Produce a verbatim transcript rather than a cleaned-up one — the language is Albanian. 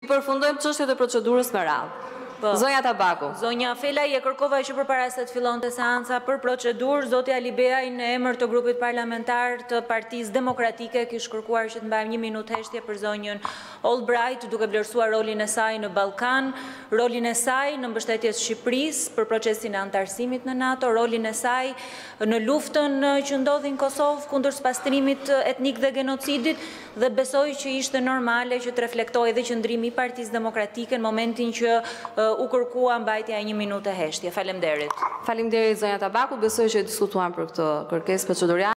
Përfundojmë çështjet e procedurës me radhë. Zonja Tabaku. Zonja Felaj, e kërkova që përpara se të fillonte seanca për procedurë, zoti Ali Beaj në emër të grupit parlamentar të Partisë Demokratike kishte kërkuar që të mbajmë një minutë heshtje për zonjën Albright, duke vlerësuar rolin e saj në Ballkan, rolin e saj në mbështetje të Shqipërisë për procesin e antarësimit në NATO, rolin e saj në luftën që ndodhi në Kosovë kundër spastrimit etnik dhe genocidit, dhe besoj që ishte normale që të reflektojë edhe qëndrimi i Partisë Demokratike në momentin që u kërkua mbajtja e një minutë heshtje. Faleminderit. Faleminderit zonja Tabaku, besoj që diskutuam për këtë kërkesë procedurale.